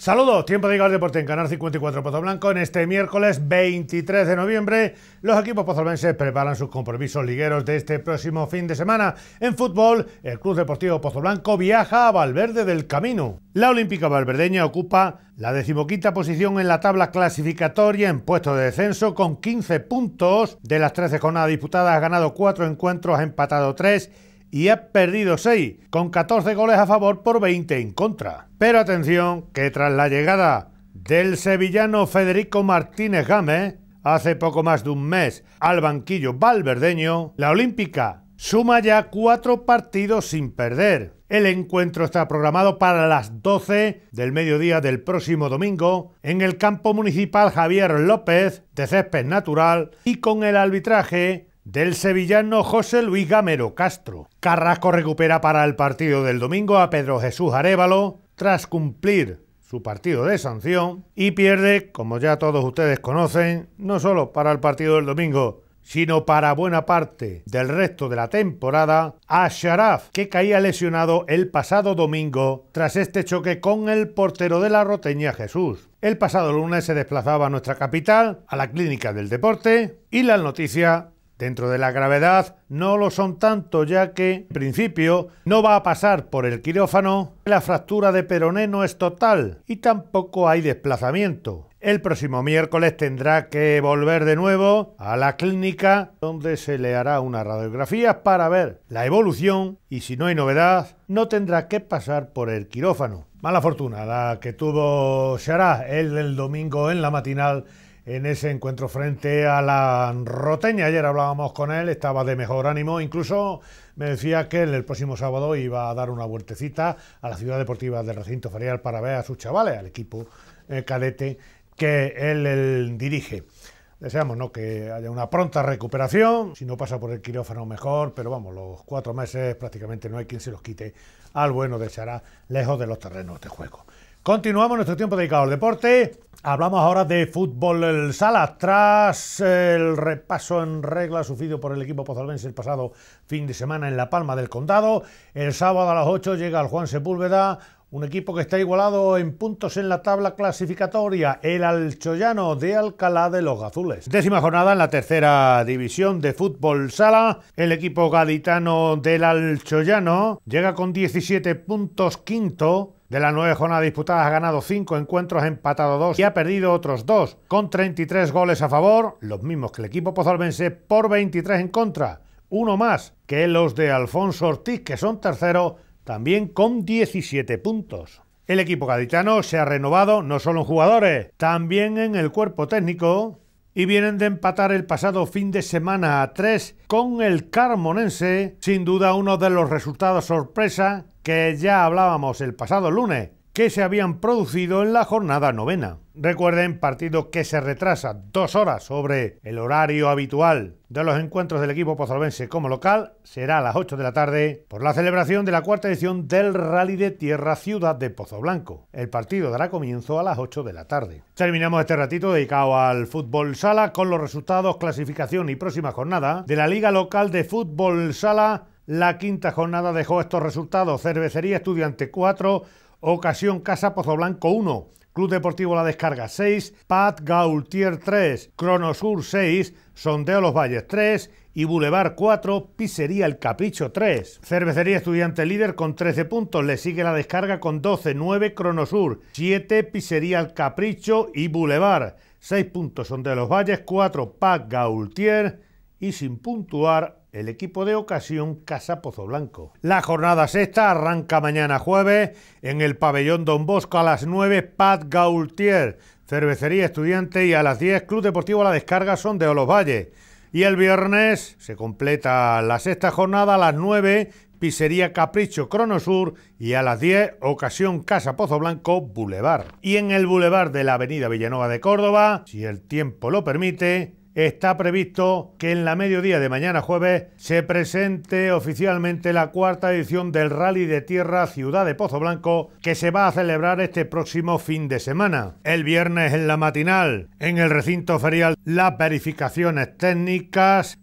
Saludos, tiempo de Liga Deporte en Canal 54 Pozo Blanco. En este miércoles 23 de noviembre, los equipos pozolvenses preparan sus compromisos ligueros de este próximo fin de semana. En fútbol, el Club Deportivo Pozo Blanco viaja a Valverde del Camino. La Olímpica valverdeña ocupa la 15ª posición en la tabla clasificatoria en puesto de descenso con 15 puntos. De las 13 jornadas disputadas ha ganado 4 encuentros, ha empatado 3 y ha perdido 6, con 14 goles a favor por 20 en contra. Pero atención, que tras la llegada del sevillano Federico Martínez Gámez, hace poco más de un mes, al banquillo valverdeño, la Olímpica suma ya 4 partidos sin perder. El encuentro está programado para las 12 del mediodía del próximo domingo en el campo municipal Javier López, de césped natural, y con el arbitraje del sevillano José Luis Gamero Castro. Carrasco recupera para el partido del domingo a Pedro Jesús Arévalo tras cumplir su partido de sanción y pierde, como ya todos ustedes conocen, no solo para el partido del domingo, sino para buena parte del resto de la temporada, a Sharaf, que caía lesionado el pasado domingo tras este choque con el portero de la Roteña Jesús. El pasado lunes se desplazaba a nuestra capital, a la Clínica del Deporte, y la noticia, dentro de la gravedad, no lo son tanto, ya que, en principio, no va a pasar por el quirófano. La fractura de peroné no es total y tampoco hay desplazamiento. El próximo miércoles tendrá que volver de nuevo a la clínica, donde se le hará una radiografía para ver la evolución y, si no hay novedad, no tendrá que pasar por el quirófano. Mala fortuna la que tuvo Sharaf el domingo en la matinal, en ese encuentro frente a la Roteña. Ayer hablábamos con él, estaba de mejor ánimo, incluso me decía que el próximo sábado iba a dar una vueltecita a la ciudad deportiva del recinto ferial para ver a sus chavales, al equipo cadete que él dirige. Deseamos, ¿no?, que haya una pronta recuperación, si no pasa por el quirófano mejor, pero vamos, los 4 meses prácticamente no hay quien se los quite al bueno de Sharaf, lejos de los terrenos de juego. Continuamos nuestro tiempo dedicado al deporte. Hablamos ahora de fútbol sala. Tras el repaso en regla sufrido por el equipo pozolvense el pasado fin de semana en La Palma del Condado, el sábado a las 8 llega el Juan Sepúlveda, un equipo que está igualado en puntos en la tabla clasificatoria, el Alcoyano de Alcalá de los Gazules. 10ª jornada en la tercera división de fútbol sala. El equipo gaditano del Alcoyano llega con 17 puntos, quinto. De las 9 jornadas disputadas ha ganado 5 encuentros, ha empatado 2 y ha perdido otros 2, con 33 goles a favor, los mismos que el equipo pozolvense, por 23 en contra. Uno más que los de Alfonso Ortiz, que son terceros, también con 17 puntos. El equipo gaditano se ha renovado no solo en jugadores, también en el cuerpo técnico, y vienen de empatar el pasado fin de semana a 3 con el Carmonense, sin duda uno de los resultados sorpresa que ya hablábamos el pasado lunes, que se habían producido en la jornada 9ª. Recuerden, partido que se retrasa 2 horas sobre el horario habitual de los encuentros del equipo pozolvense como local, será a las 8 de la tarde por la celebración de la 4ª edición del Rally de Tierra Ciudad de Pozo Blanco. El partido dará comienzo a las 8 de la tarde. Terminamos este ratito dedicado al fútbol sala con los resultados, clasificación y próxima jornada de la Liga Local de Fútbol Sala. La 5ª jornada dejó estos resultados: Cervecería Estudiante 4, Ocasión Casa Pozo Blanco 1, Club Deportivo La Descarga 6, Pat Gaultier 3, Cronosur 6, Sondeo Los Valles 3 y Boulevard 4, Pizzería El Capricho 3. Cervecería Estudiante líder con 13 puntos, le sigue La Descarga con 12, 9 Cronosur, 7 Pizzería El Capricho y Boulevard, 6 puntos Sondeo Los Valles, 4 Pat Gaultier y sin puntuar el equipo de Ocasión Casa Pozo Blanco. La jornada sexta arranca mañana jueves en el pabellón Don Bosco a las 9, Pat Gaultier, Cervecería Estudiante, y a las 10 Club Deportivo La Descarga Sondeo Los Valles. Y el viernes se completa la sexta jornada a las 9, Pizzería Capricho Cronosur, y a las 10 Ocasión Casa Pozo Blanco Boulevard. Y en el Boulevard de la avenida Villanueva de Córdoba, si el tiempo lo permite, está previsto que en la mediodía de mañana jueves se presente oficialmente la 4ª edición del Rally de Tierra Ciudad de Pozo Blanco, que se va a celebrar este próximo fin de semana. El viernes en la matinal, en el recinto ferial, las verificaciones técnicas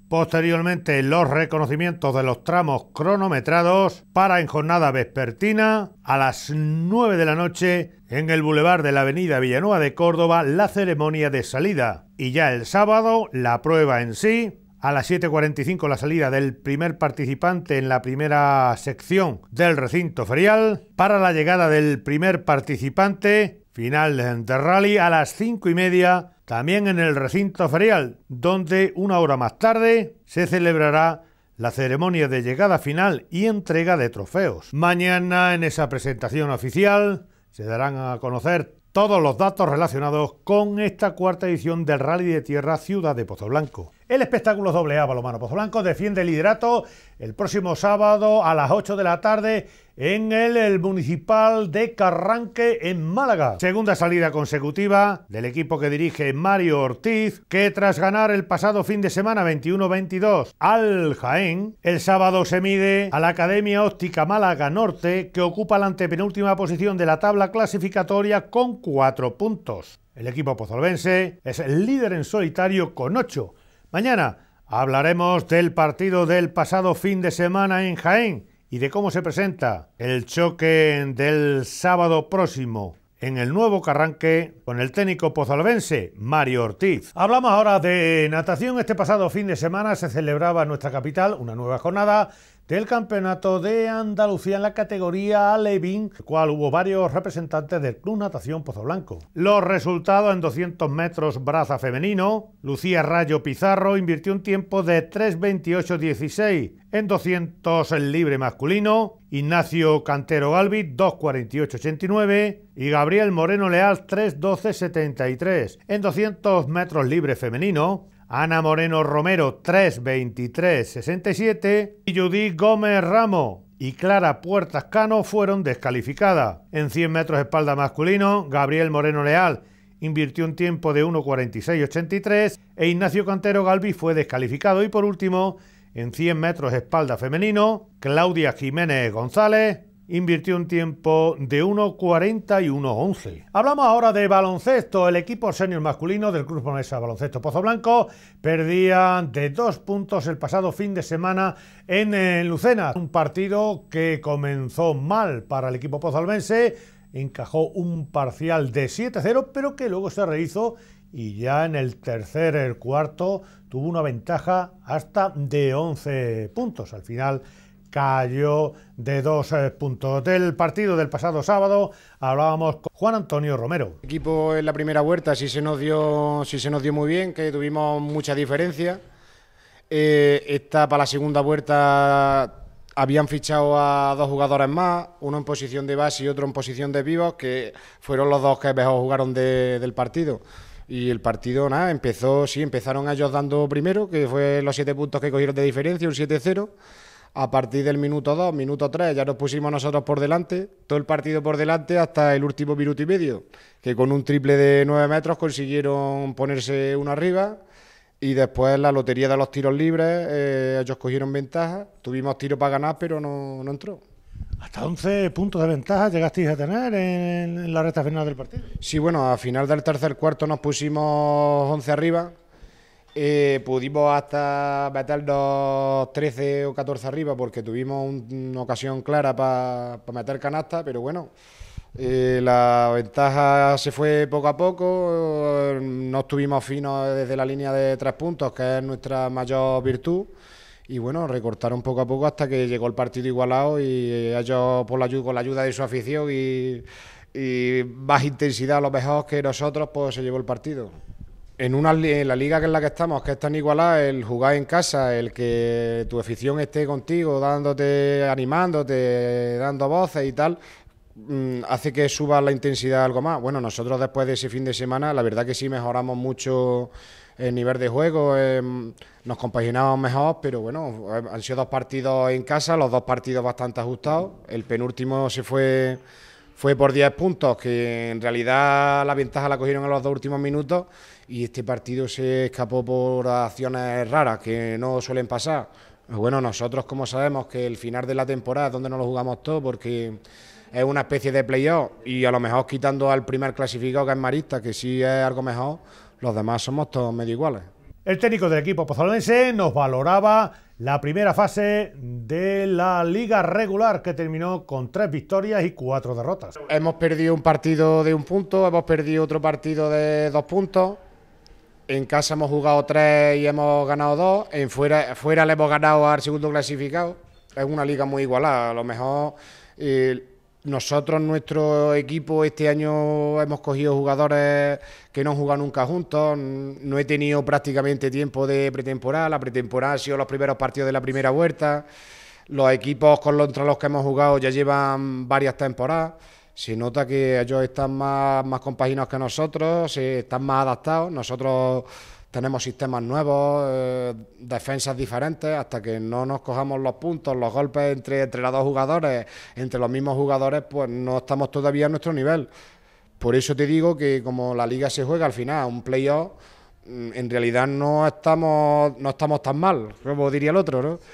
Posteriormente, los reconocimientos de los tramos cronometrados para en jornada vespertina a las 9 de la noche en el Boulevard de la Avenida Villanueva de Córdoba, la ceremonia de salida. Y ya el sábado, la prueba en sí. A las 7:45 la salida del primer participante en la primera sección del recinto ferial. Para la llegada del primer participante, final de rally a las 5:30, también en el recinto ferial, donde una hora más tarde se celebrará la ceremonia de llegada final y entrega de trofeos. Mañana, en esa presentación oficial, se darán a conocer todos los datos relacionados con esta cuarta edición del Rally de Tierra Ciudad de Pozoblanco. El espectáculo AA Balonmano Pozoblanco defiende el liderato el próximo sábado a las 8 de la tarde en el Municipal de Carranque, en Málaga. Segunda salida consecutiva del equipo que dirige Mario Ortiz, que tras ganar el pasado fin de semana 21-22 al Jaén, el sábado se mide a la Academia Óptica Málaga Norte, que ocupa la antepenúltima posición de la tabla clasificatoria con 4 puntos. El equipo pozolvense es el líder en solitario con 8. Mañana hablaremos del partido del pasado fin de semana en Jaén y de cómo se presenta el choque del sábado próximo en el nuevo Carranque con el técnico pozolvense Mario Ortiz. Hablamos ahora de natación. Este pasado fin de semana se celebraba en nuestra capital una nueva jornada del Campeonato de Andalucía en la categoría Alevín, el cual hubo varios representantes del Club Natación Pozoblanco. Los resultados: en 200 metros braza femenino, Lucía Rayo Pizarro invirtió un tiempo de 3:28:16. En 200 libre masculino, Ignacio Cantero Galvi 2:48:89 y Gabriel Moreno Leal 3:12:73. En 200 metros libre femenino, Ana Moreno Romero 3:23:67 y Judith Gómez Ramos y Clara Puertas Cano fueron descalificadas. En 100 metros espalda masculino, Gabriel Moreno Leal invirtió un tiempo de 1:46:83 e Ignacio Cantero Galvi fue descalificado. Y por último, en 100 metros espalda femenino, Claudia Jiménez González invirtió un tiempo de 1:41:11. Hablamos ahora de baloncesto. El equipo senior masculino del Club Promesa Baloncesto Pozoblanco perdía de 2 puntos el pasado fin de semana en Lucena. Un partido que comenzó mal para el equipo pozolvense, encajó un parcial de 7-0, pero que luego se rehizo y ya en el tercer cuarto tuvo una ventaja hasta de 11 puntos. Al final cayó de 2 puntos. Del partido del pasado sábado hablábamos con Juan Antonio Romero. El equipo en la primera vuelta sí se nos dio muy bien, que tuvimos mucha diferencia. Para la segunda vuelta habían fichado a 2 jugadores más, uno en posición de base y otro en posición de pívot, que fueron los 2 que mejor jugaron del partido. Y el partido, nada, empezaron ellos dando primero, que fue los 7 puntos que cogieron de diferencia, un 7-0. A partir del minuto 2, minuto 3, ya nos pusimos nosotros por delante, todo el partido por delante hasta el último minuto y medio, que con un triple de 9 metros consiguieron ponerse uno arriba. Y después la lotería de los tiros libres, ellos cogieron ventaja, tuvimos tiro para ganar, pero no entró. ¿Hasta 11 puntos de ventaja llegasteis a tener en la recta final del partido? Sí, bueno, a final del tercer cuarto nos pusimos 11 arriba. Pudimos hasta meternos 13 o 14 arriba porque tuvimos una ocasión clara para meter canasta, pero bueno, la ventaja se fue poco a poco, no estuvimos finos desde la línea de 3 puntos, que es nuestra mayor virtud, y bueno, recortaron poco a poco hasta que llegó el partido igualado y ellos con la ayuda de su afición y más intensidad a lo mejor que nosotros, pues se llevó el partido. En la liga en la que estamos, que es tan igualada, el jugar en casa, el que tu afición esté contigo, animándote, dando voces y tal, hace que suba la intensidad algo más. Bueno, nosotros después de ese fin de semana, la verdad que sí mejoramos mucho el nivel de juego, nos compaginamos mejor, pero bueno, han sido 2 partidos en casa, los 2 partidos bastante ajustados. El penúltimo fue por 10 puntos, que en realidad la ventaja la cogieron en los 2 últimos minutos, y este partido se escapó por acciones raras que no suelen pasar. Bueno, nosotros como sabemos que el final de la temporada es donde nos lo jugamos todo, porque es una especie de playoff, y a lo mejor quitando al primer clasificado, que es Marista, que sí es algo mejor, los demás somos todos medio iguales. El técnico del equipo pozolense nos valoraba la primera fase de la liga regular, que terminó con 3 victorias y 4 derrotas. Hemos perdido un partido de 1 punto, hemos perdido otro partido de 2 puntos. En casa hemos jugado 3 y hemos ganado 2. Fuera le hemos ganado al segundo clasificado. Es una liga muy igualada. A lo mejor nosotros, nuestro equipo, este año hemos cogido jugadores que no han jugado nunca juntos. No he tenido prácticamente tiempo de pretemporada. La pretemporada han sido los primeros partidos de la primera vuelta. Los equipos contra los que hemos jugado ya llevan varias temporadas. Se nota que ellos están más compaginados que nosotros, están más adaptados. Nosotros tenemos sistemas nuevos, defensas diferentes. Hasta que no nos cojamos los puntos, los golpes entre los dos jugadores, entre los mismos jugadores, pues no estamos todavía a nuestro nivel. Por eso te digo que como la liga se juega al final, un playoff, en realidad no estamos tan mal, como diría el otro, ¿no?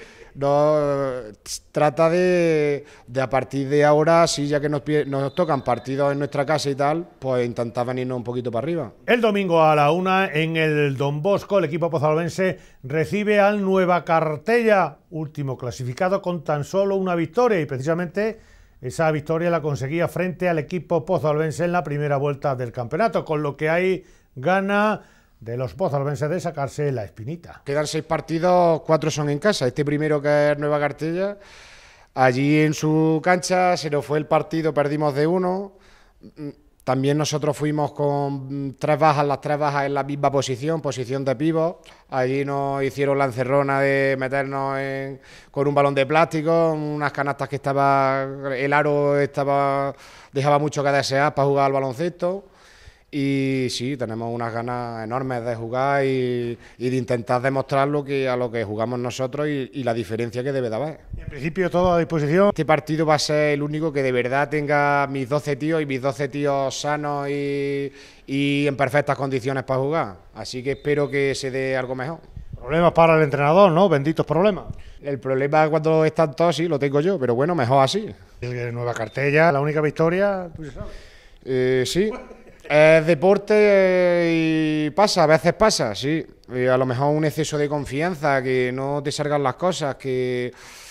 Trata de a partir de ahora, sí, ya que nos tocan partidos en nuestra casa y tal, pues intentar venirnos un poquito para arriba. El domingo a la 1 en el Don Bosco, el equipo pozalbense recibe al Nueva Cartella, último clasificado con tan solo una victoria, y precisamente esa victoria la conseguía frente al equipo pozalbense en la primera vuelta del campeonato, con lo que hay gana de los pozalbenses de sacarse la espinita. Quedan 6 partidos, 4 son en casa. Este primero, que es Nueva Cartella, allí en su cancha se nos fue el partido, perdimos de 1. También nosotros fuimos con 3 bajas, las 3 bajas en la misma posición de pívot. Allí nos hicieron la encerrona de meternos con un balón de plástico, unas canastas que el aro dejaba mucho que desear para jugar al baloncesto. Y sí, tenemos unas ganas enormes de jugar y de intentar demostrar a lo que jugamos nosotros y la diferencia que debe de haber. En principio, todo a disposición. Este partido va a ser el único que de verdad tenga mis 12 tíos sanos y en perfectas condiciones para jugar. Así que espero que se dé algo mejor. Problemas para el entrenador, ¿no? Benditos problemas. El problema cuando están todos, sí, lo tengo yo, pero bueno, mejor así. El Nueva Cartella, la única victoria, tú sabes. Sí. Es deporte y a veces pasa, sí. A lo mejor un exceso de confianza, que no te salgan las cosas, que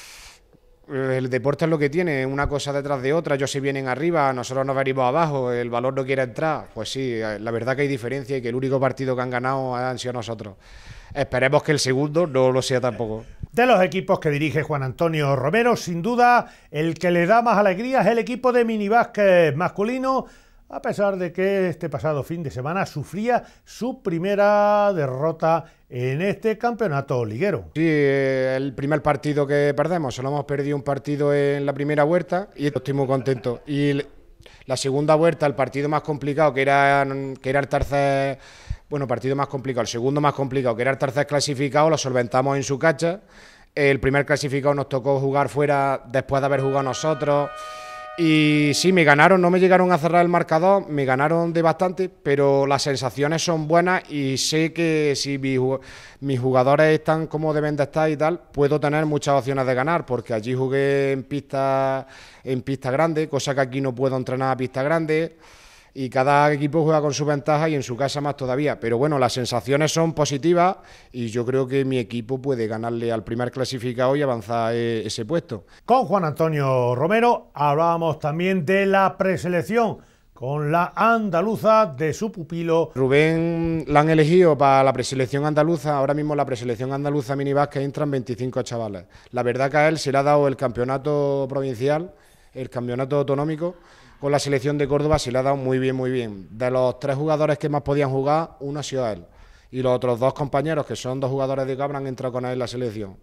el deporte es lo que tiene, una cosa detrás de otra. Ellos se vienen arriba, nosotros nos venimos abajo, el valor no quiere entrar. Pues sí, la verdad que hay diferencia y que el único partido que han ganado han sido nosotros. Esperemos que el segundo no lo sea tampoco. De los equipos que dirige Juan Antonio Romero, sin duda, el que le da más alegría es el equipo de minibásquet masculino, a pesar de que este pasado fin de semana sufría su primera derrota en este campeonato liguero. Sí, el primer partido que perdemos, solo hemos perdido un partido en la primera vuelta y estoy muy contento. Y la segunda vuelta, el partido más complicado, que era el tercer, partido más complicado, el segundo más complicado, que era el tercer clasificado, lo solventamos en su cancha. El primer clasificado nos tocó jugar fuera después de haber jugado nosotros. Y sí, me ganaron, no me llegaron a cerrar el marcador, me ganaron de bastante, pero las sensaciones son buenas y sé que si mis jugadores están como deben de estar y tal, puedo tener muchas opciones de ganar, porque allí jugué en pista grande, cosa que aquí no puedo entrenar a pista grande, y cada equipo juega con su ventaja y en su casa más todavía. Pero bueno, las sensaciones son positivas y yo creo que mi equipo puede ganarle al primer clasificado y avanzar ese puesto. Con Juan Antonio Romero hablábamos también de la preselección con la andaluza de su pupilo. Rubén la han elegido para la preselección andaluza. Ahora mismo la preselección andaluza minibásquet entran 25 chavales. La verdad que a él se le ha dado el campeonato provincial, el campeonato autonómico. Con la selección de Córdoba se le ha dado muy bien, muy bien. De los 3 jugadores que más podían jugar, uno ha sido él. Y los otros 2 compañeros, que son 2 jugadores de Cabra, han entrado con él en la selección.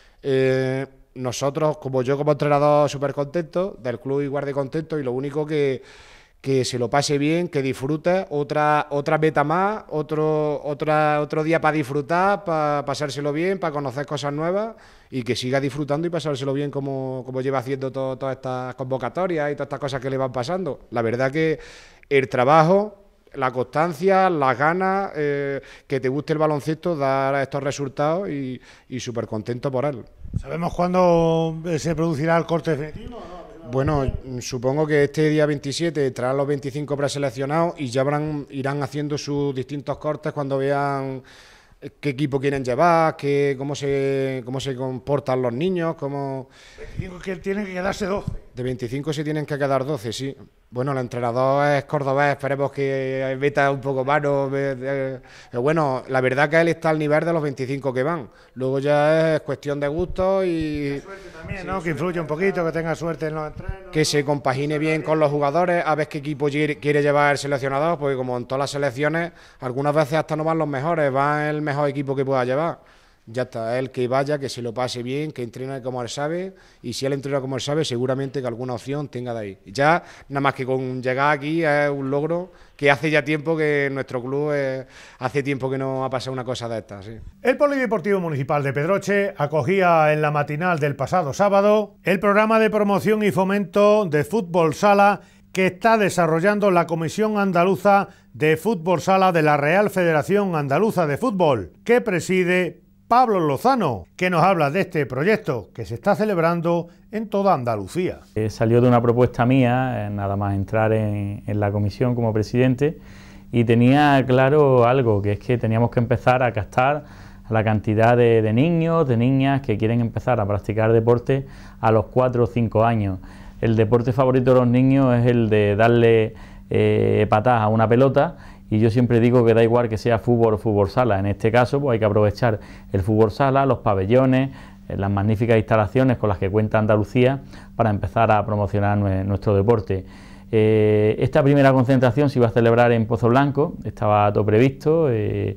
Nosotros, como entrenador, súper contento, del club igual de contento, y lo único que se lo pase bien, que disfrute, otra meta más, otro día para disfrutar, para pasárselo bien, para conocer cosas nuevas y que siga disfrutando y pasárselo bien como lleva haciendo todas estas convocatorias y todas estas cosas que le van pasando. La verdad que el trabajo, la constancia, las ganas, que te guste el baloncesto, dar estos resultados y súper contento por él. ¿Sabemos cuándo se producirá el corte definitivo o no? Bueno, supongo que este día 27 entrarán los 25 preseleccionados y ya irán haciendo sus distintos cortes cuando vean qué equipo quieren llevar, cómo se comportan los niños, 25 que tienen que quedarse 12. De 25 se tienen que quedar 12, sí. Bueno, el entrenador es cordobés, esperemos que meta un poco mano. Bueno, la verdad que él está al nivel de los 25 que van. Luego ya es cuestión de gusto y... Suerte también, ¿no? Que influye un poquito, que tenga suerte en los entrenos. Que se compagine bien con los jugadores, a ver qué equipo quiere llevar el seleccionador, porque como en todas las selecciones, algunas veces hasta no van los mejores, va el mejor equipo que pueda llevar. Ya está, él que vaya, que se lo pase bien, que entrene como él sabe, y si él entrena como él sabe, seguramente que alguna opción tenga de ahí. Ya, nada más que con llegar aquí es un logro que hace ya tiempo que nuestro club hace tiempo que no ha pasado una cosa de estas. Sí. El Polideportivo Municipal de Pedroche acogía en la matinal del pasado sábado el programa de promoción y fomento de fútbol sala que está desarrollando la Comisión Andaluza de Fútbol Sala de la Real Federación Andaluza de Fútbol, que preside Pablo Lozano, que nos habla de este proyecto que se está celebrando en toda Andalucía. Salió de una propuesta mía, nada más entrar en la comisión como presidente, y tenía claro algo, que es que teníamos que empezar a captar a la cantidad de niños, de niñas que quieren empezar a practicar deporte a los 4 o 5 años. El deporte favorito de los niños es el de darle patadas a una pelota. Y yo siempre digo que da igual que sea fútbol o fútbol sala. En este caso, pues hay que aprovechar el fútbol sala, los pabellones, las magníficas instalaciones con las que cuenta Andalucía para empezar a promocionar nuestro deporte. Esta primera concentración se iba a celebrar en Pozoblanco, estaba todo previsto,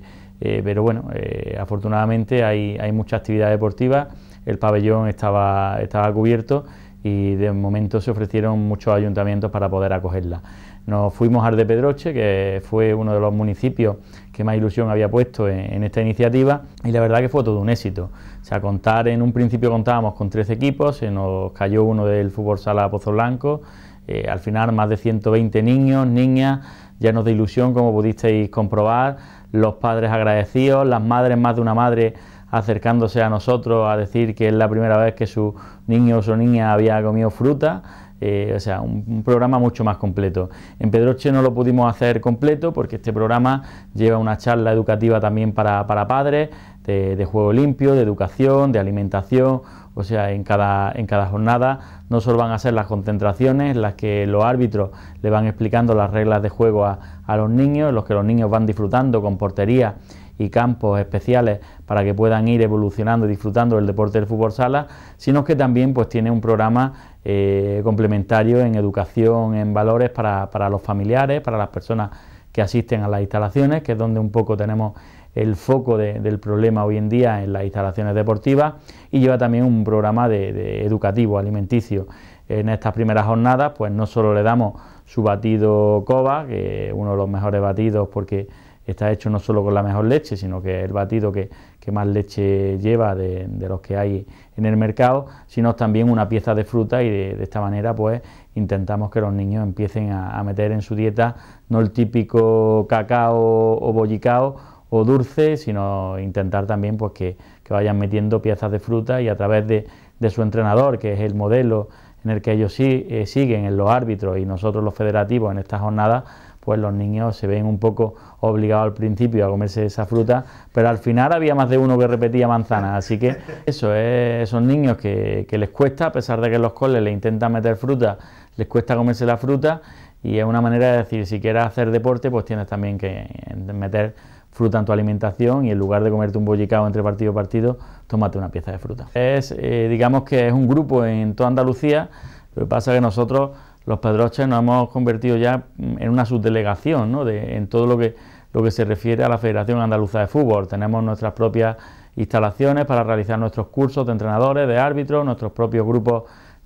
pero bueno, afortunadamente hay mucha actividad deportiva, el pabellón estaba cubierto y de momento se ofrecieron muchos ayuntamientos para poder acogerla. Nos fuimos al de Pedroche, que fue uno de los municipios que más ilusión había puesto en esta iniciativa, y la verdad que fue todo un éxito. O sea, en un principio contábamos con 13 equipos, se nos cayó uno del fútbol sala Pozoblanco, al final más de 120 niños, niñas, llenos de ilusión, como pudisteis comprobar, los padres agradecidos, las madres, más de una madre acercándose a nosotros a decir que es la primera vez que su niño o su niña había comido fruta. O sea, un programa mucho más completo. En Pedroche no lo pudimos hacer completo porque este programa lleva una charla educativa también para padres, de juego limpio, de educación, de alimentación. O sea, en cada jornada no solo van a ser las concentraciones en las que los árbitros le van explicando las reglas de juego a los niños, en los que los niños van disfrutando con portería y campos especiales para que puedan ir evolucionando y disfrutando del deporte del fútbol sala, sino que también pues tiene un programa complementario en educación, en valores para los familiares, para las personas que asisten a las instalaciones, que es donde un poco tenemos el foco del problema hoy en día en las instalaciones deportivas, y lleva también un programa de educativo, alimenticio. En estas primeras jornadas pues no solo le damos su batido Cova, que es uno de los mejores batidos porque está hecho no solo con la mejor leche, sino que es el batido que más leche lleva de los que hay en el mercado, sino también una pieza de fruta, y de esta manera pues intentamos que los niños empiecen a meter en su dieta no el típico cacao o bollicao o dulce, sino intentar también pues que vayan metiendo piezas de fruta, y a través de su entrenador, que es el modelo en el que ellos siguen, en los árbitros y nosotros los federativos en estas jornadas, pues los niños se ven un poco obligados al principio a comerse esa fruta, pero al final había más de uno que repetía manzanas, así que eso es, esos niños que les cuesta, a pesar de que en los coles le intentan meter fruta, les cuesta comerse la fruta, y es una manera de decir, si quieres hacer deporte, pues tienes también que meter fruta en tu alimentación, y en lugar de comerte un bollicao entre partido y partido, tómate una pieza de fruta. Digamos que es un grupo en toda Andalucía. Lo que pasa es que nosotros, los pedroches, nos hemos convertido ya en una subdelegación, ¿no? En todo lo que se refiere a la Federación Andaluza de Fútbol. Tenemos nuestras propias instalaciones para realizar nuestros cursos de entrenadores, de árbitros, nuestros propios grupos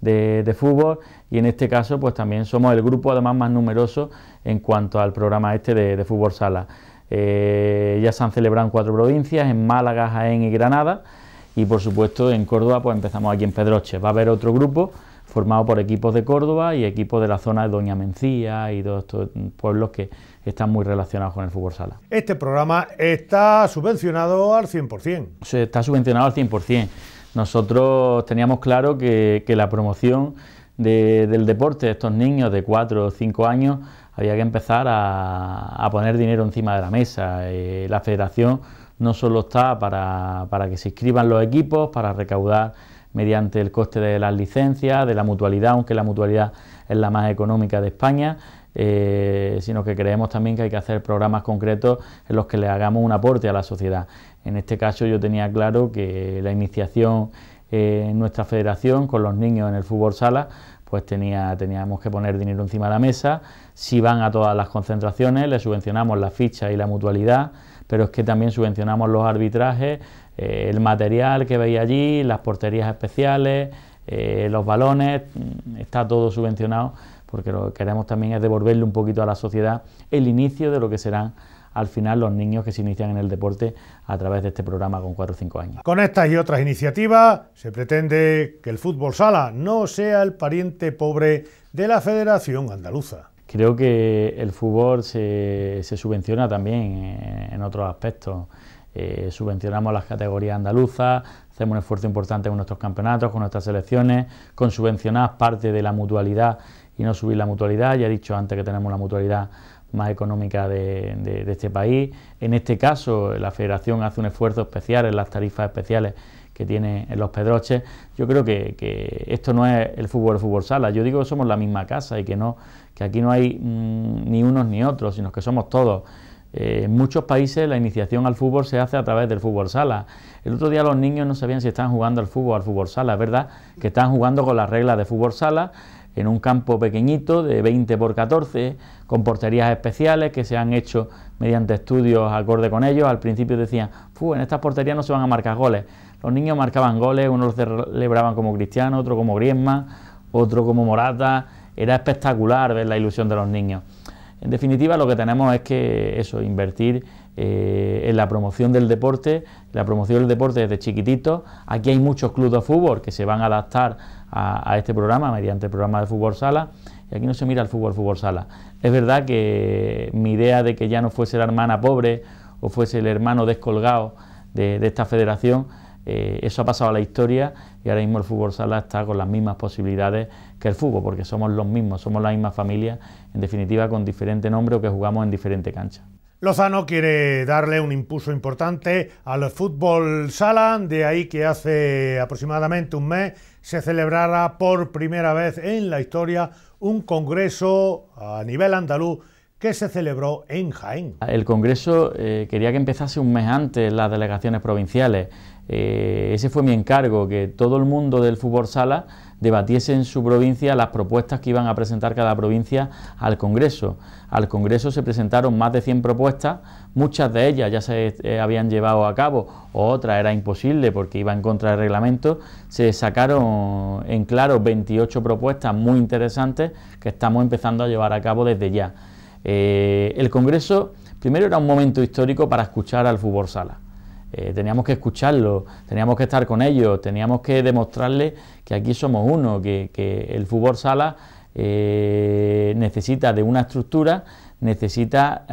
de fútbol, y en este caso pues también somos el grupo además más numeroso en cuanto al programa de fútbol sala. Ya se han celebrado en 4 provincias, en Málaga, Jaén y Granada, y por supuesto en Córdoba pues empezamos aquí en Pedroche. Va a haber otro grupo formado por equipos de Córdoba y equipos de la zona de Doña Mencía y todos estos pueblos que están muy relacionados con el fútbol sala. Este programa está subvencionado al 100%. Se está subvencionado al 100%. Nosotros teníamos claro que la promoción del deporte de estos niños de 4 o 5 años había que empezar a poner dinero encima de la mesa. La federación no solo está para que se inscriban los equipos, para recaudar mediante el coste de las licencias, de la mutualidad, aunque la mutualidad es la más económica de España, sino que creemos también que hay que hacer programas concretos en los que le hagamos un aporte a la sociedad. En este caso yo tenía claro que la iniciación en nuestra federación con los niños en el fútbol sala, pues teníamos que poner dinero encima de la mesa. Si van a todas las concentraciones, les subvencionamos la ficha y la mutualidad, pero es que también subvencionamos los arbitrajes, el material que veis allí, las porterías especiales, los balones, está todo subvencionado, porque lo que queremos también es devolverle un poquito a la sociedad el inicio de lo que serán al final los niños que se inician en el deporte a través de este programa con 4 o 5 años. Con estas y otras iniciativas se pretende que el fútbol sala no sea el pariente pobre de la Federación Andaluza. Creo que el fútbol se subvenciona también en otros aspectos. Subvencionamos las categorías andaluzas, hacemos un esfuerzo importante con nuestros campeonatos, con nuestras selecciones, con subvencionar parte de la mutualidad y no subir la mutualidad. Ya he dicho antes que tenemos la mutualidad más económica de este país. En este caso, la Federación hace un esfuerzo especial en las tarifas especiales que tiene en los Pedroches. Yo creo que esto no es el fútbol sala. Yo digo que somos la misma casa y que aquí no hay ni unos ni otros, sino que somos todos. En muchos países la iniciación al fútbol se hace a través del fútbol sala. El otro día los niños no sabían si estaban jugando al fútbol sala. Es verdad que están jugando con las reglas de fútbol sala en un campo pequeñito de 20 por 14, con porterías especiales que se han hecho mediante estudios acorde con ellos. Al principio decían, en estas porterías no se van a marcar goles. Los niños marcaban goles, unos los celebraban como Cristiano, otro como Griezmann, otro como Morata. Era espectacular ver la ilusión de los niños. En definitiva, lo que tenemos es que invertir en la promoción del deporte, desde chiquititos. Aquí hay muchos clubes de fútbol que se van a adaptar a este programa mediante el programa de fútbol sala, y aquí no se mira el fútbol sala. Es verdad que mi idea de que ya no fuese la hermana pobre o fuese el hermano descolgado de esta federación, eso ha pasado a la historia, y ahora mismo el fútbol sala está con las mismas posibilidades que el fútbol, porque somos los mismos, somos la misma familia, en definitiva con diferente nombre o que jugamos en diferente cancha. Lozano quiere darle un impulso importante al fútbol sala, de ahí que hace aproximadamente un mes se celebrara por primera vez en la historia un congreso a nivel andaluz que se celebró en Jaén. El congreso quería que empezase un mes antes las delegaciones provinciales. Ese fue mi encargo, que todo el mundo del fútbol sala debatiese en su provincia las propuestas que iban a presentar cada provincia al Congreso. Al Congreso se presentaron más de 100 propuestas, muchas de ellas ya se habían llevado a cabo, otras era imposible porque iba en contra del reglamento. Se sacaron en claro 28 propuestas muy interesantes que estamos empezando a llevar a cabo desde ya. El Congreso primero era un momento histórico para escuchar al fútbol sala. Teníamos que escucharlo, teníamos que estar con ellos, teníamos que demostrarles que aquí somos uno, que el fútbol sala necesita de una estructura, necesita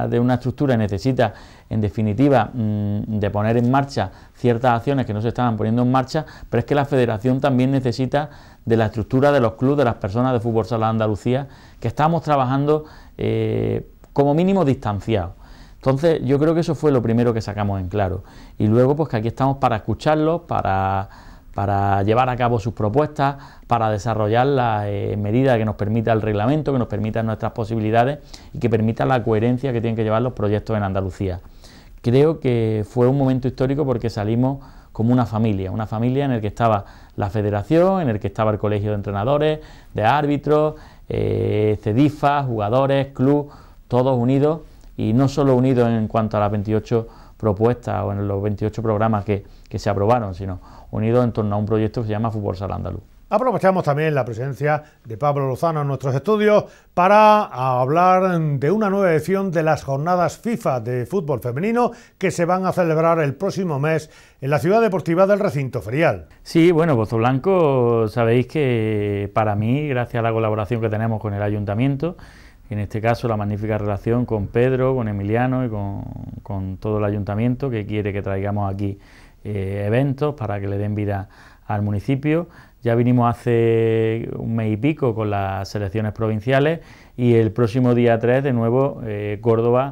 en definitiva de poner en marcha ciertas acciones que no se estaban poniendo en marcha, pero es que la federación también necesita de la estructura de los clubes, de las personas de fútbol sala de Andalucía, que estamos trabajando como mínimo distanciados. Entonces yo creo que eso fue lo primero que sacamos en claro, y luego pues que aquí estamos para escucharlos, para llevar a cabo sus propuestas, para desarrollarlas en medida que nos permita el reglamento, que nos permitan nuestras posibilidades y que permita la coherencia que tienen que llevar los proyectos en Andalucía. Creo que fue un momento histórico porque salimos como una familia en el que estaba la federación, en el que estaba el colegio de entrenadores, de árbitros, CEDIFA, jugadores, club, todos unidos, y no solo unidos en cuanto a las 28 propuestas o en los 28 programas que se aprobaron, sino unidos en torno a un proyecto que se llama Fútbol Sala Andaluz. Aprovechamos también la presencia de Pablo Lozano en nuestros estudios para hablar de una nueva edición de las jornadas FIFA de fútbol femenino que se van a celebrar el próximo mes en la ciudad deportiva del recinto ferial. Sí, bueno, Pozoblanco, sabéis que para mí, gracias a la colaboración que tenemos con el ayuntamiento, en este caso la magnífica relación con Pedro, con Emiliano y con todo el ayuntamiento, que quiere que traigamos aquí eventos para que le den vida al municipio. Ya vinimos hace un mes y pico con las selecciones provinciales, y el próximo día 3 de nuevo Córdoba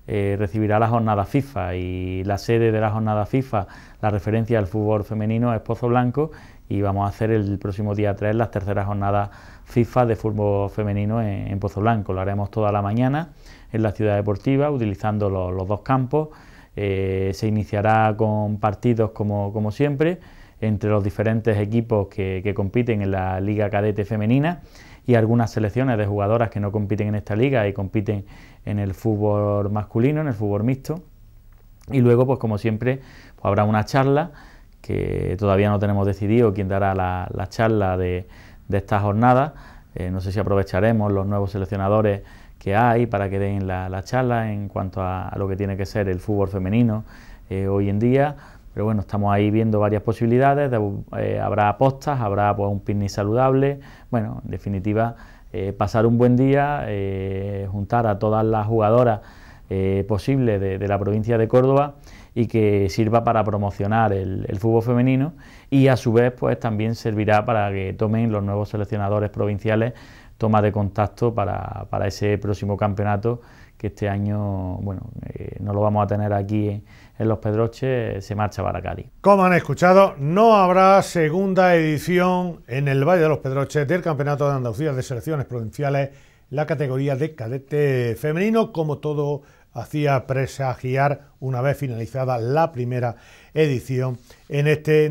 recibirá la jornada FIFA, y la sede de la jornada FIFA, la referencia al fútbol femenino, es Pozoblanco, y vamos a hacer el próximo día 3 las terceras jornadas FIFA de fútbol femenino en Pozoblanco. Lo haremos toda la mañana en la ciudad deportiva, utilizando los dos campos. Se iniciará con partidos como siempre entre los diferentes equipos que compiten en la Liga Cadete Femenina y algunas selecciones de jugadoras que no compiten en esta liga y compiten en el fútbol masculino, en el fútbol mixto. Y luego, pues como siempre, pues habrá una charla, que todavía no tenemos decidido quién dará la charla de esta jornada. No sé si aprovecharemos los nuevos seleccionadores que hay para que den la charla en cuanto a lo que tiene que ser el fútbol femenino hoy en día. Pero bueno, estamos ahí viendo varias posibilidades, habrá apostas, habrá pues un picnic saludable. Bueno, en definitiva, pasar un buen día, juntar a todas las jugadoras posibles de la provincia de Córdoba, y que sirva para promocionar el fútbol femenino, y a su vez pues también servirá para que tomen los nuevos seleccionadores provinciales toma de contacto para ese próximo campeonato, que este año, bueno, no lo vamos a tener aquí en Los Pedroches, se marcha para Cádiz. Como han escuchado, no habrá segunda edición en el Valle de Los Pedroches del Campeonato de Andalucía de Selecciones Provinciales, la categoría de cadete femenino, como todo hacía presagiar una vez finalizada la primera edición en este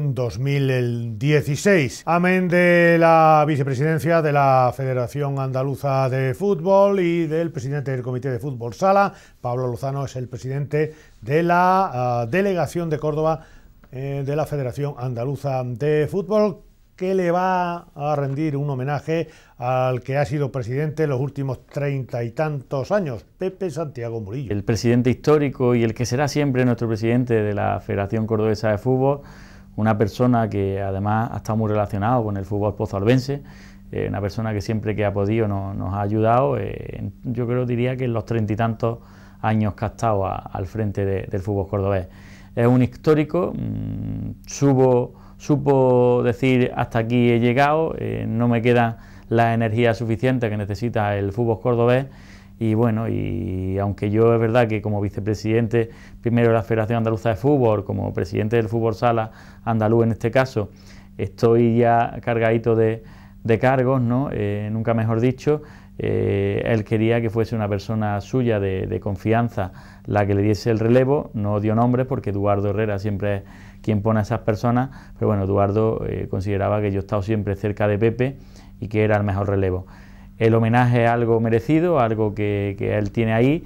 2016. Amén de la vicepresidencia de la Federación Andaluza de Fútbol y del presidente del Comité de Fútbol Sala, Pablo Lozano es el presidente de la Delegación de Córdoba de la Federación Andaluza de Fútbol, que le va a rendir un homenaje al que ha sido presidente los últimos 30 y tantos años, Pepe Santiago Murillo. El presidente histórico y el que será siempre nuestro presidente de la Federación Cordobesa de Fútbol, una persona que además ha estado muy relacionado con el fútbol pozalbense, una persona que siempre que ha podido nos ha ayudado, yo creo, diría que en los 30 y tantos años que ha estado al frente del fútbol cordobés. Es un histórico, supo decir hasta aquí he llegado, no me quedan las energías suficientes que necesita el fútbol cordobés, y bueno, y aunque yo es verdad que como vicepresidente primero de la Federación Andaluza de Fútbol, como presidente del fútbol sala andaluz en este caso, estoy ya cargadito de cargos, ¿no? Nunca mejor dicho, él quería que fuese una persona suya de confianza la que le diese el relevo. No dio nombres porque Eduardo Herrera siempre es quien pone a esas personas, pero bueno, Eduardo consideraba que yo he estado siempre cerca de Pepe y que era el mejor relevo. El homenaje es algo merecido, algo que él tiene ahí.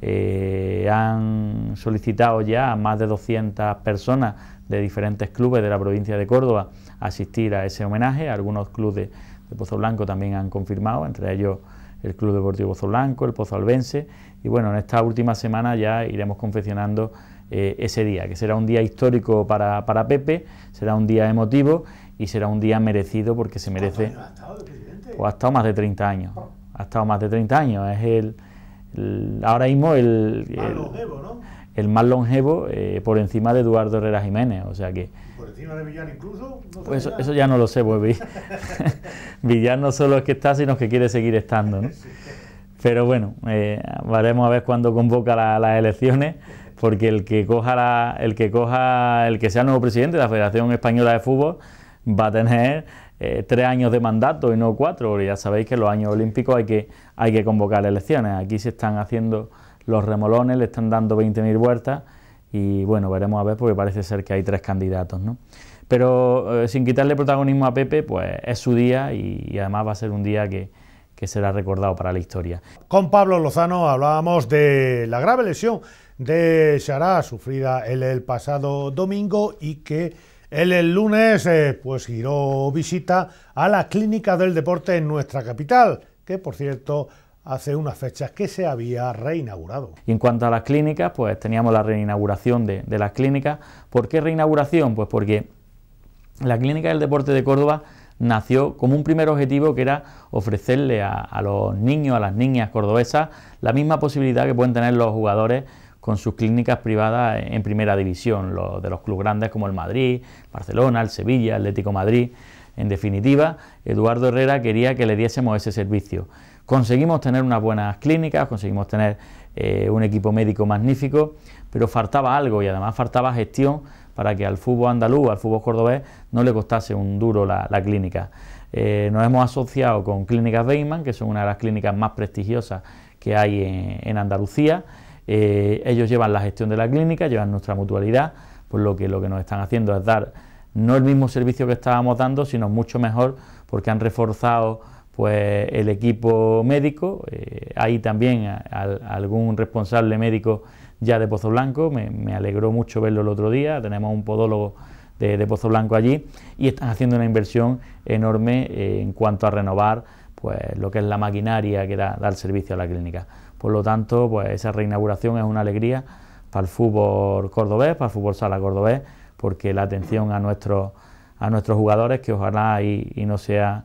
Han solicitado ya a más de 200 personas de diferentes clubes de la provincia de Córdoba asistir a ese homenaje. Algunos clubes de Pozoblanco también han confirmado, entre ellos el Club Deportivo Pozoblanco, el Pozalbense, y bueno, en esta última semana ya iremos confeccionando ese día, que será un día histórico para Pepe, será un día emotivo y será un día merecido porque se merece. ¿Ha estado de presidente? Pues ha estado más de 30 años, ha estado más de 30 años, es ahora mismo el más longevo por encima de Eduardo Herrera Jiménez, o sea que... ¿Por encima de Villar incluso? ¿No pues eso ya no lo sé, pues Villar no solo es que está, sino que quiere seguir estando, ¿no? Pero bueno, veremos a ver cuándo convoca las elecciones, porque el que sea el nuevo presidente de la Federación Española de Fútbol va a tener 3 años de mandato y no 4, porque ya sabéis que en los años olímpicos hay que convocar elecciones. Aquí se están haciendo los remolones, le están dando 20.000 vueltas y bueno, veremos a ver, porque parece ser que hay 3 candidatos, ¿no? Pero sin quitarle protagonismo a Pepe, pues es su día y además va a ser un día que será recordado para la historia. Con Pablo Lozano hablábamos de la grave lesión de Xará, sufrida el pasado domingo, y que el lunes pues giró visita a la Clínica del Deporte en nuestra capital, que por cierto hace unas fechas que se había reinaugurado. Y en cuanto a las clínicas, pues teníamos la reinauguración de las clínicas. ¿Por qué reinauguración? Pues porque la Clínica del Deporte de Córdoba nació como un primer objetivo, que era ofrecerle a los niños, a las niñas cordobesas, la misma posibilidad que pueden tener los jugadores con sus clínicas privadas en primera división, los de los clubes grandes como el Madrid, Barcelona, el Sevilla, el Atlético de Madrid. En definitiva, Eduardo Herrera quería que le diésemos ese servicio. Conseguimos tener unas buenas clínicas, conseguimos tener un equipo médico magnífico, pero faltaba algo y además faltaba gestión para que al fútbol andaluz, al fútbol cordobés, no le costase un duro la clínica. Nos hemos asociado con Clínicas Bateman, que son una de las clínicas más prestigiosas que hay en Andalucía. Ellos llevan la gestión de la clínica, llevan nuestra mutualidad, por lo que nos están haciendo es dar no el mismo servicio que estábamos dando, sino mucho mejor, porque han reforzado pues el equipo médico. Hay también algún responsable médico ya de Pozoblanco, me alegró mucho verlo el otro día, tenemos un podólogo de Pozoblanco allí, y están haciendo una inversión enorme en cuanto a renovar pues lo que es la maquinaria que da el servicio a la clínica. Por lo tanto, pues esa reinauguración es una alegría para el fútbol cordobés, para el fútbol sala cordobés, porque la atención a nuestros jugadores, que ojalá y no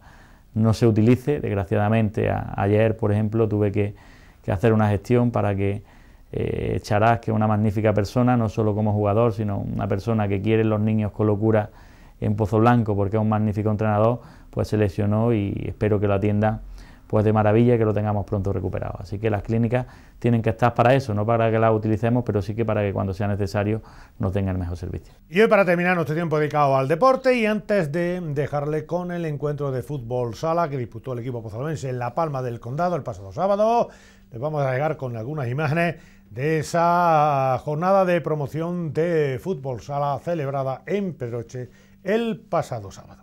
se utilice. Desgraciadamente ayer, por ejemplo, tuve que hacer una gestión para que Charás, que es una magnífica persona, no solo como jugador, sino una persona que quiere los niños con locura en Pozoblanco, porque es un magnífico entrenador, pues se lesionó, y espero que lo atiendan pues de maravilla y que lo tengamos pronto recuperado. Así que las clínicas tienen que estar para eso, no para que las utilicemos, pero sí que para que cuando sea necesario nos tengan el mejor servicio. Y hoy, para terminar nuestro tiempo dedicado al deporte, y antes de dejarle con el encuentro de fútbol sala que disputó el equipo pozoblense en La Palma del Condado el pasado sábado, les vamos a llegar con algunas imágenes de esa jornada de promoción de fútbol sala celebrada en Pedroche el pasado sábado.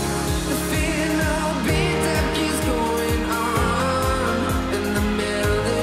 Fear no beat that keeps going on in the middle.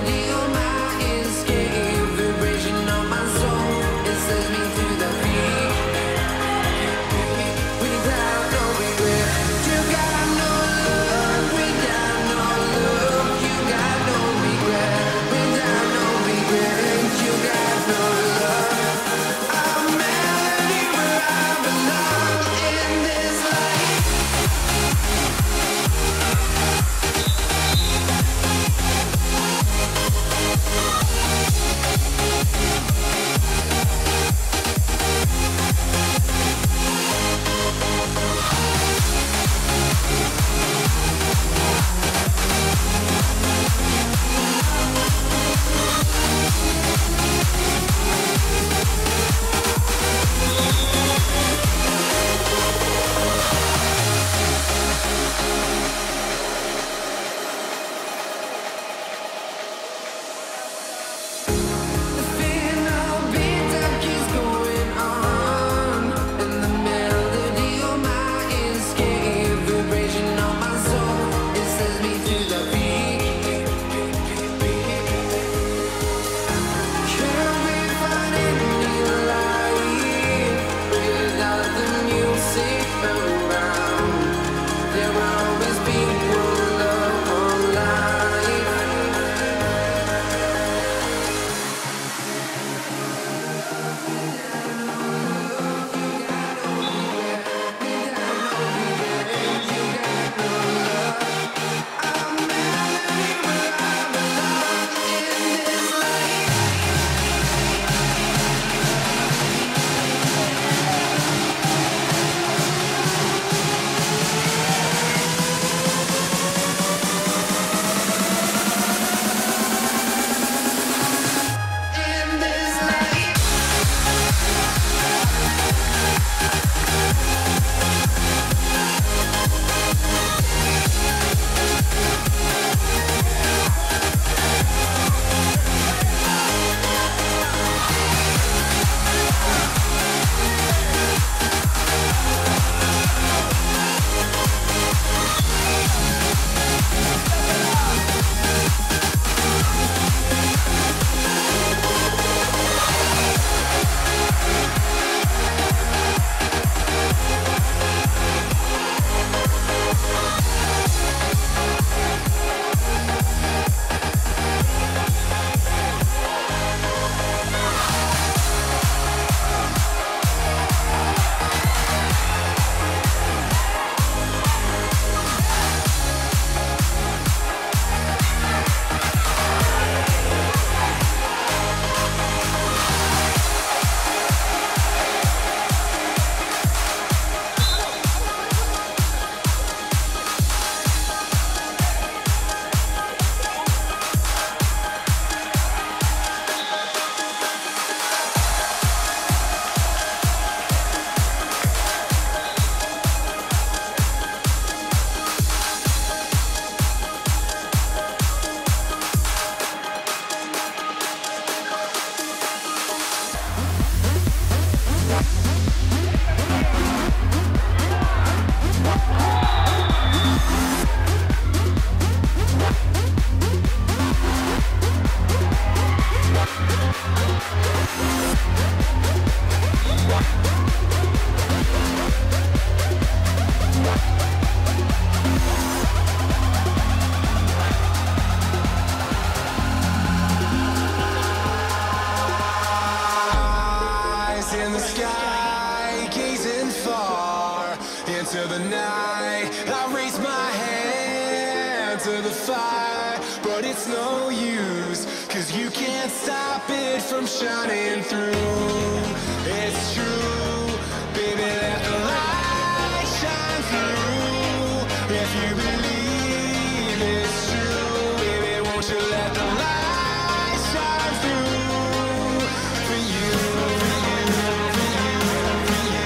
fire, but it's no use, 'cause you can't stop it from shining through. It's true, baby, let the light shine through. If you believe it's true, baby, won't you let the light shine through for you, for you, for you, for you,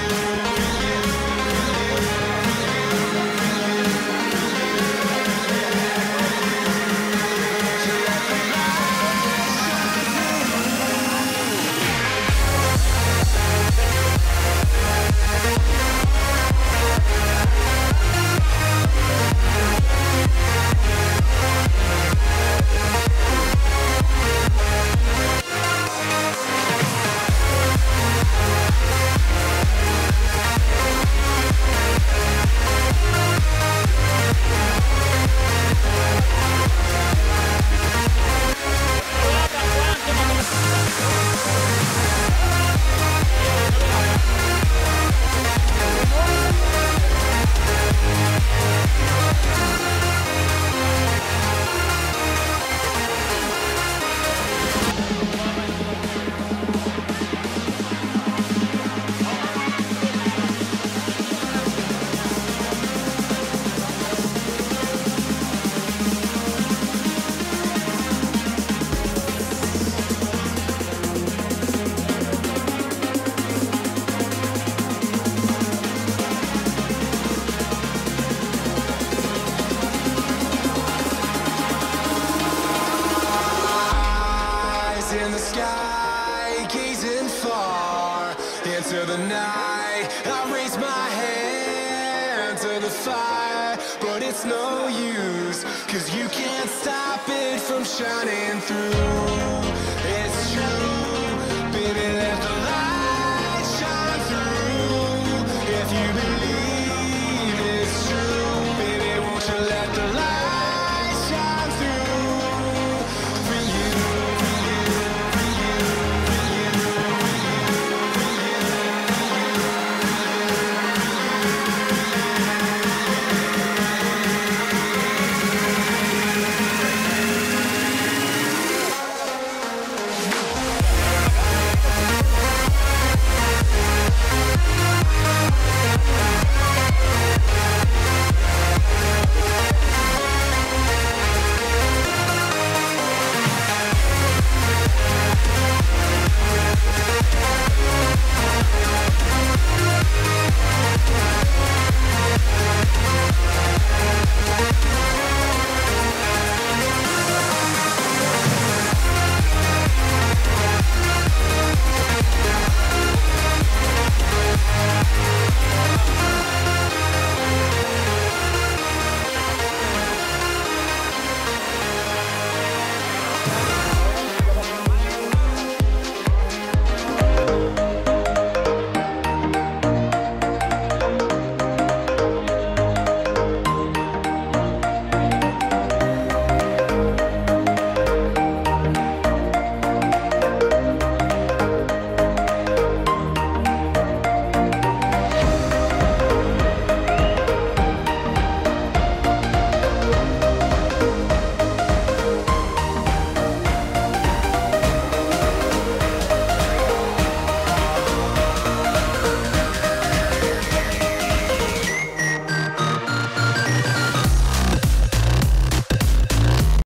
in the sky, gazing far into the night. I raise my hand to the fire, but it's no use, 'cause you can't stop it from shining through. It's true.